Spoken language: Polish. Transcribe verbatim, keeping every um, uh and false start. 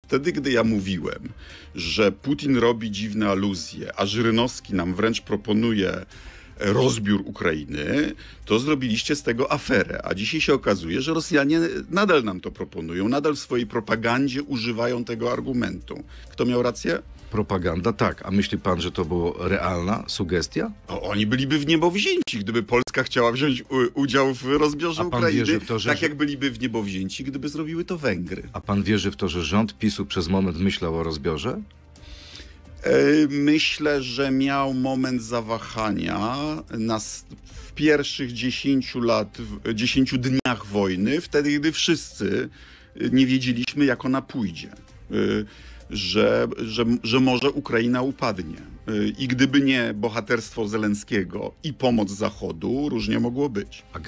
wtedy, gdy ja mówiłem, że Putin robi dziwne aluzje, a Żyrynowski nam wręcz proponuje rozbiór Ukrainy, to zrobiliście z tego aferę. A dzisiaj się okazuje, że Rosjanie nadal nam to proponują, nadal w swojej propagandzie używają tego argumentu. Kto miał rację? Propaganda, tak. A myśli pan, że to była realna sugestia? O, oni byliby w niebo wzięci, gdyby Polska chciała wziąć u, udział w rozbiorze A pan Ukrainy, wierzy w to, że- tak jak byliby w niebo wzięci, gdyby zrobiły to Węgry. A pan wierzy w to, że rząd PiSu przez moment myślał o rozbiorze? E, Myślę, że miał moment zawahania na, s- w pierwszych dziesięciu lat, w dziesięciu dniach wojny, wtedy, gdy wszyscy nie wiedzieliśmy, jak ona pójdzie. E, Że, że, że może Ukraina upadnie. E, I gdyby nie bohaterstwo Zelenskiego i pomoc Zachodu, różnie mogło być.